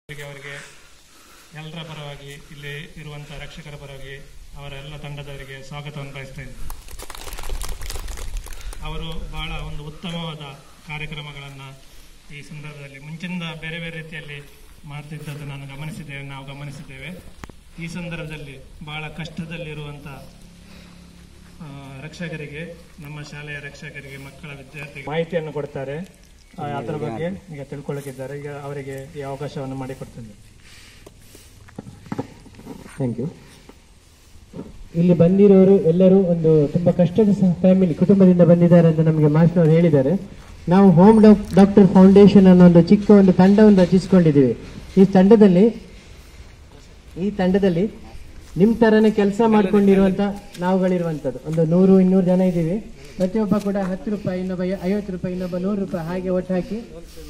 ಅವರಿಗೆ ಎಲ್ಲರ ಪರವಾಗಿ ಇಲ್ಲಿ ಇರುವಂಥ ರಕ್ಷಕರ ಪರವಾಗಿ ಅವರ ಎಲ್ಲ ತಂಡದವರಿಗೆ ಸ್ವಾಗತವನ್ನು ಬಯಸ್ತಾ ಇದ್ದೀನಿ. ಅವರು ಬಹಳ ಒಂದು ಉತ್ತಮವಾದ ಕಾರ್ಯಕ್ರಮಗಳನ್ನು ಈ ಸಂದರ್ಭದಲ್ಲಿ ಮುಂಚಿನಿಂದ ಬೇರೆ ಬೇರೆ ರೀತಿಯಲ್ಲಿ ಮಾಡ್ತಿದ್ದದ್ದು ನಾವು ಗಮನಿಸಿದ್ದೇವೆ. ಈ ಸಂದರ್ಭದಲ್ಲಿ ಬಹಳ ಕಷ್ಟದಲ್ಲಿರುವಂಥ ರಕ್ಷಕರಿಗೆ, ನಮ್ಮ ಶಾಲೆಯ ರಕ್ಷಕರಿಗೆ, ಮಕ್ಕಳ ವಿದ್ಯಾರ್ಥಿಗಳಿಗೆ ಮಾಹಿತಿಯನ್ನು ಕೊಡ್ತಾರೆ. ಅದರ ಬಗ್ಗೆ ಈಗ ತಿಳ್ಕೊಳ್ಳಿಕ್ಕಿದ್ದಾರೆ. ಈಗ ಅವರಿಗೆ ಈ ಅವಕಾಶವನ್ನು ಮಾಡಿಕೊಡ್ತೇನೆ. Thank you. ಇಲ್ಲಿ ಬಂದಿರೋರು ಎಲ್ಲರೂ ಒಂದು ತುಂಬಾ ಕಷ್ಟದ ಕುಟುಂಬದಿಂದ ಬಂದಿದ್ದಾರೆ ಅಂತ ನಮಗೆ ಮಾಸ್ಟರ್ ಅವರು ಹೇಳಿದ್ದಾರೆ. ನಾವು ಹೋಮ್ ಡಾಕ್ಟರ್ ಫೌಂಡೇಶನ್ ಅನ್ನೋ ಒಂದು ಚಿಕ್ಕ ಒಂದು ತಂಡವನ್ನು ರಚಿಸಿಕೊಂಡಿದ್ದೀವಿ. ಈ ತಂಡದಲ್ಲಿ ನಿಮ್ ತರನೇ ಕೆಲಸ ಮಾಡ್ಕೊಂಡಿರುವಂತ ನಾವುಗಳಿರುವಂತದ್ದು ಒಂದು 100-200 ಜನ ಇದ್ದೀವಿ. ಪ್ರತಿಯೊಬ್ಬ ಕೂಡ 10 ರೂಪಾಯಿ, ಇನ್ನೊಬ್ಬ 50 ರೂಪಾಯಿ, ಇನ್ನೊಬ್ಬ 100 ರೂಪಾಯಿ ಹಾಗೆ ಒಟ್ಟು ಹಾಕಿ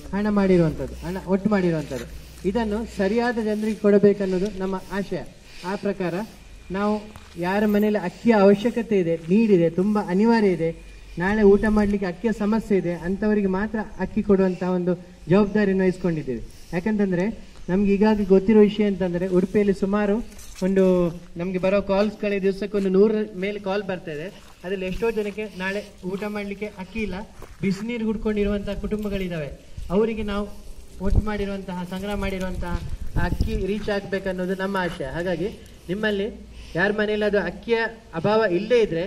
ಹಣ ಒಟ್ಟು ಮಾಡಿರುವಂಥದ್ದು. ಇದನ್ನು ಸರಿಯಾದ ಜನರಿಗೆ ಕೊಡಬೇಕನ್ನೋದು ನಮ್ಮ ಆಶಯ. ಆ ಪ್ರಕಾರ ನಾವು ಯಾರ ಮನೆಯಲ್ಲಿ ಅಕ್ಕಿಯ ಅವಶ್ಯಕತೆ ಇದೆ, ನೀಡಿದೆ, ತುಂಬಾ ಅನಿವಾರ್ಯ ಇದೆ, ನಾಳೆ ಊಟ ಮಾಡಲಿಕ್ಕೆ ಅಕ್ಕಿಯ ಸಮಸ್ಯೆ ಇದೆ, ಅಂಥವರಿಗೆ ಮಾತ್ರ ಅಕ್ಕಿ ಕೊಡುವಂಥ ಒಂದು ಜವಾಬ್ದಾರಿಯನ್ನು ವಹಿಸ್ಕೊಂಡಿದ್ದೇವೆ. ಯಾಕಂತಂದ್ರೆ ನಮ್ಗೆ ಈಗಾಗಲೇ ಗೊತ್ತಿರೋ ವಿಷಯ ಅಂತಂದ್ರೆ ಉಡುಪಿಯಲ್ಲಿ ಸುಮಾರು ನಮ್ಗೆ ಬರೋ ಕಾಲ್ಸ್ಗಳೇ ದಿವಸಕ್ಕೊಂದು 100 ಮೇಲೆ ಕಾಲ್ ಬರ್ತಾ ಇದೆ. ಅದ್ರಲ್ಲಿ ಎಷ್ಟೋ ಜನಕ್ಕೆ ನಾಳೆ ಊಟ ಮಾಡಲಿಕ್ಕೆ ಅಕ್ಕಿ ಇಲ್ಲ, ಬಿಸಿನೀರು ಹುಡ್ಕೊಂಡಿರುವಂತಹ ಕುಟುಂಬಗಳಿದ್ದಾವೆ. ಅವರಿಗೆ ನಾವು ಒಟ್ಟು ಮಾಡಿರುವಂತಹ, ಸಂಗ್ರಹ ಮಾಡಿರುವಂತಹ ಅಕ್ಕಿ ರೀಚ್ ಆಗ್ಬೇಕನ್ನೋದು ನಮ್ಮ ಆಶಯ. ಹಾಗಾಗಿ ನಿಮ್ಮಲ್ಲಿ ಯಾರ ಮನೆಯಲ್ಲಿ ಅದು ಅಕ್ಕಿಯ ಅಭಾವ ಇಲ್ಲೇ ಇದ್ರೆ,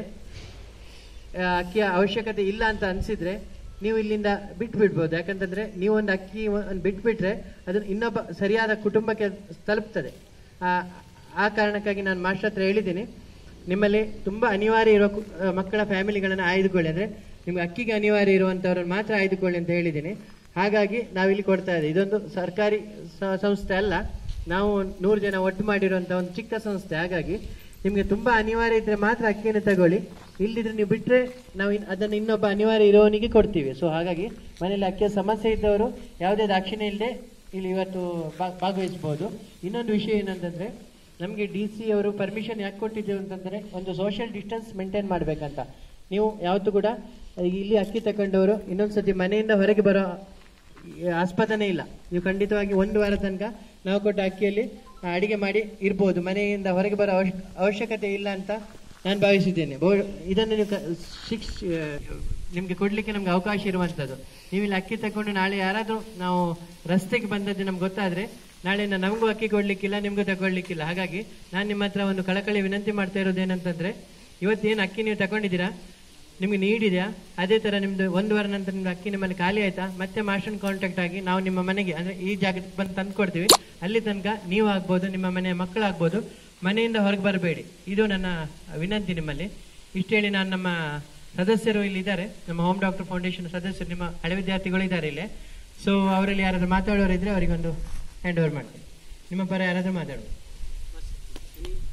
ಅಕ್ಕಿಯ ಅವಶ್ಯಕತೆ ಇಲ್ಲ ಅಂತ ಅನ್ಸಿದ್ರೆ ನೀವು ಇಲ್ಲಿಂದ ಬಿಟ್ಬಿಡ್ಬೋದು. ಯಾಕಂತಂದ್ರೆ ನೀವೊಂದು ಅಕ್ಕಿ ಬಿಟ್ಬಿಟ್ರೆ ಅದನ್ನು ಇನ್ನೊಬ್ಬ ಸರಿಯಾದ ಕುಟುಂಬಕ್ಕೆ ತಲುಪ್ತದೆ. ಆ ಕಾರಣಕ್ಕಾಗಿ ನಾನು ಮಾಸ್ಟರ್ ಹತ್ರ ಹೇಳಿದ್ದೀನಿ, ನಿಮ್ಮಲ್ಲಿ ತುಂಬಾ ಅನಿವಾರ್ಯ ಇರುವ ಮಕ್ಕಳ ಫ್ಯಾಮಿಲಿಗಳನ್ನು ಆಯ್ದುಕೊಳ್ಳಿ, ಅಂದ್ರೆ ನಿಮ್ಗೆ ಅಕ್ಕಿಗೆ ಅನಿವಾರ್ಯ ಇರುವಂತವ್ರನ್ನ ಮಾತ್ರ ಆಯ್ದುಕೊಳ್ಳಿ ಅಂತ ಹೇಳಿದ್ದೀನಿ. ಹಾಗಾಗಿ ನಾವಿಲ್ಲಿ ಕೊಡ್ತಾ ಇದ್ದೀವಿ. ಇದೊಂದು ಸರ್ಕಾರಿ ಸಂಸ್ಥೆ ಅಲ್ಲ, ನಾವು 100 ಜನ ಒಟ್ಟು ಮಾಡಿರುವಂತಹ ಒಂದು ಚಿಕ್ಕ ಸಂಸ್ಥೆ. ಹಾಗಾಗಿ ನಿಮ್ಗೆ ತುಂಬಾ ಅನಿವಾರ್ಯ ಇದ್ರೆ ಮಾತ್ರ ಅಕ್ಕಿಯನ್ನು ತಗೊಳ್ಳಿ, ಇಲ್ಲಿದ್ರೆ ನೀವು ಬಿಟ್ರೆ ನಾವು ಅದನ್ನು ಇನ್ನೊಬ್ಬ ಅನಿವಾರ್ಯ ಇರೋವನಿಗೆ ಕೊಡ್ತೀವಿ. ಸೊ ಹಾಗಾಗಿ ಮನೆಯಲ್ಲಿ ಅಕ್ಕಿಯ ಸಮಸ್ಯೆ ಇದ್ದವರು ಯಾವುದೇ ದಾಕ್ಷಿಣ್ಯ ಇಲ್ಲದೆ ಇಲ್ಲಿ ಇವತ್ತು ಭಾಗವಹಿಸಬಹುದು. ಇನ್ನೊಂದು ವಿಷಯ ಏನಂತಂದ್ರೆ, ನಮಗೆ DC ಅವರು ಪರ್ಮಿಷನ್ ಯಾಕೆ ಕೊಟ್ಟಿದ್ದೇವೆ ಅಂತಂದ್ರೆ ಒಂದು ಸೋಷಿಯಲ್ ಡಿಸ್ಟೆನ್ಸ್ ಮೇಂಟೈನ್ ಮಾಡ್ಬೇಕಂತ. ನೀವು ಯಾವತ್ತೂ ಕೂಡ ಇಲ್ಲಿ ಅಕ್ಕಿ ತಗೊಂಡವರು ಇನ್ನೊಂದ್ಸತಿ ಮನೆಯಿಂದ ಹೊರಗೆ ಬರೋ ಆಸ್ಪದನೆ ಇಲ್ಲ. ನೀವು ಖಂಡಿತವಾಗಿ 1 ವಾರ ತನಕ ನಾವು ಕೊಟ್ಟ ಅಕ್ಕಿಯಲ್ಲಿ ಅಡಿಗೆ ಮಾಡಿ ಇರ್ಬೋದು, ಮನೆಯಿಂದ ಹೊರಗೆ ಬರೋ ಅವಶ್ಯಕತೆ ಇಲ್ಲ ಅಂತ ನಾನು ಭಾವಿಸಿದ್ದೇನೆ. ಇದನ್ನು ನೀವು ನಿಮ್ಗೆ ಕೊಡ್ಲಿಕ್ಕೆ ನಮ್ಗೆ ಅವಕಾಶ ಇರುವಂತದ್ದು. ನೀವು ಇಲ್ಲಿ ಅಕ್ಕಿ ತಗೊಂಡು ನಾಳೆ ಯಾರಾದ್ರೂ ನಾವು ರಸ್ತೆಗೆ ಬಂದದ್ದು ನಮ್ಗೆ ಗೊತ್ತಾದ್ರೆ ನಾಳೆ ನಮಗೂ ಅಕ್ಕಿ ಕೊಡ್ಲಿಕ್ಕಿಲ್ಲ, ನಿಮ್ಗೂ ತಗೊಳ್ಲಿಕ್ಕಿಲ್ಲ. ಹಾಗಾಗಿ ನಾನು ನಿಮ್ಮ ಹತ್ರ ಒಂದು ಕಳಕಳಿ ವಿನಂತಿ ಮಾಡ್ತಾ ಇರೋದೇನಂತಂದ್ರೆ, ಇವತ್ತೇನು ಅಕ್ಕಿ ನೀವು ತಗೊಂಡಿದ್ದೀರಾ, ನಿಮ್ಗೆ ನೀಡಿದ್ಯಾ, ಅದೇ ತರ ನಿಮ್ದು 1 ವಾರ ನಂತರ ನಿಮ್ದು ಅಕ್ಕಿ ನಿಮ್ಮಲ್ಲಿ ಖಾಲಿ ಆಯ್ತಾ, ಮತ್ತೆ ಮಾಸ್ಟರ್ ಕಾಂಟ್ಯಾಕ್ಟ್ ಆಗಿ ನಾವು ನಿಮ್ಮ ಮನೆಗೆ ಅಂದ್ರೆ ಈ ಜಾಗಕ್ಕೆ ಬಂದು ತಂದು ಕೊಡ್ತೀವಿ. ಅಲ್ಲಿ ತನಕ ನೀವು ಆಗ್ಬೋದು, ನಿಮ್ಮ ಮನೆಯ ಮಕ್ಕಳಾಗ್ಬೋದು, ಮನೆಯಿಂದ ಹೊರಗೆ ಬರಬೇಡಿ. ಇದು ನನ್ನ ವಿನಂತಿ ನಿಮ್ಮಲ್ಲಿ. ಇಷ್ಟು ಹೇಳಿ ನಾನು ನಮ್ಮ ಸದಸ್ಯರು ಇಲ್ಲಿ ಇದ್ದಾರೆ, ನಮ್ಮ ಹೋಮ್ ಡಾಕ್ಟರ್ ಫೌಂಡೇಶನ್ ಸದಸ್ಯರು, ನಿಮ್ಮ ಹಳೆ ವಿದ್ಯಾರ್ಥಿಗಳು ಇದ್ದಾರೆ ಇಲ್ಲಿ. ಸೊ ಅವರಲ್ಲಿ ಯಾರಾದ್ರೂ ಮಾತಾಡೋರು ಇದ್ರೆ ಅವರಿಗೊಂದು ಹ್ಯಾಂಡ್ ಓವರ್ ಮಾಡ್ತೀನಿ. ನಿಮ್ಮ ಪರ ಯಾರಾದ್ರೂ ಮಾತಾಡೋದು.